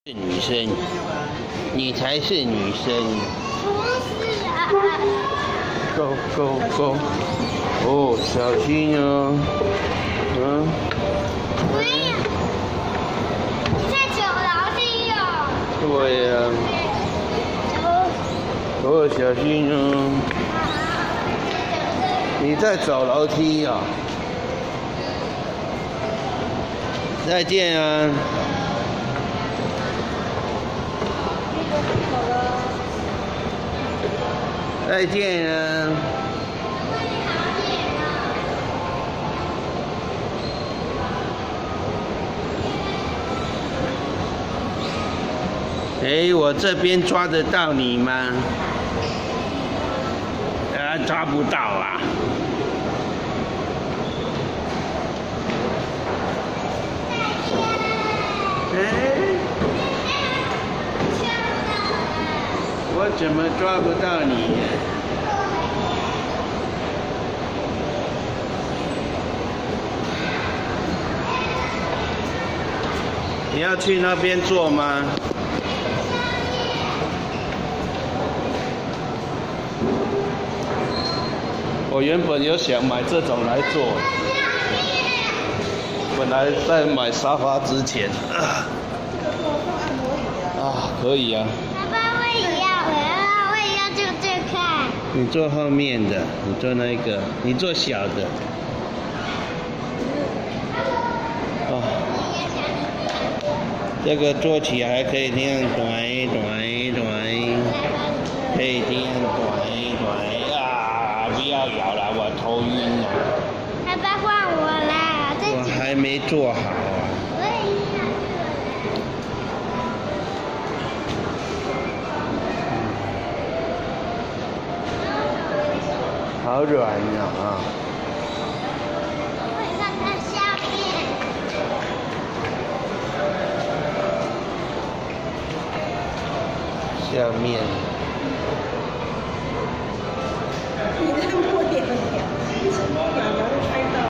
女生，你才是女生。 不是啊。 Go go go！ 哦，小心哦。 没有。你在走楼梯哦。 对呀。哦，小心哦。你在走楼梯哦。再见啊。再见啊！哎，我这边抓得到你吗？抓不到啊！哎，我怎么抓不到你？你要去那边坐吗？我原本有想买这种来坐，本来在买沙发之前，可以啊。 爸爸，我也要坐这看。 你坐后面的，你坐那个，你坐小的。这个坐起来可以这样转，可以这样转啊！不要摇了，我头晕了。 爸爸换我啦， 我还没坐好啊。 我也要。好软呀啊！ 我也看看下面。 下面。 你在摸脸，为什么？